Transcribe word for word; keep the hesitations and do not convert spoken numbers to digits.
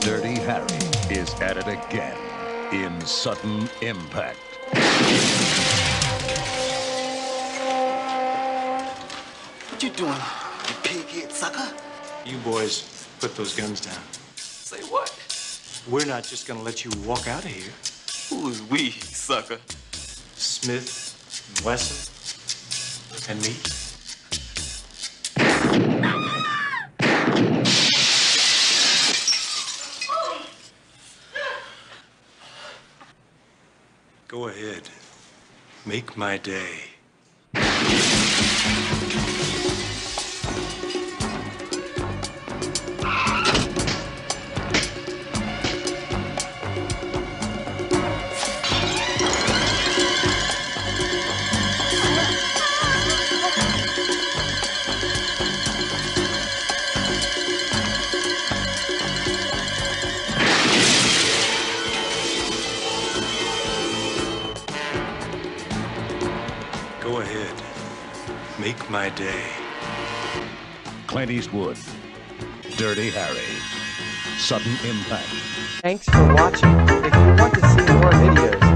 Dirty Harry is at it again in Sudden Impact. What you doing, you pig-head sucker? You boys put those guns down. Say what? We're not just gonna let you walk out of here. Who's we, sucker? Smith, Wesson, and me. Go ahead. Make my day. Go ahead. Make my day. Clint Eastwood, Dirty Harry, Sudden Impact. Thanks for watching. If you want to see more videos,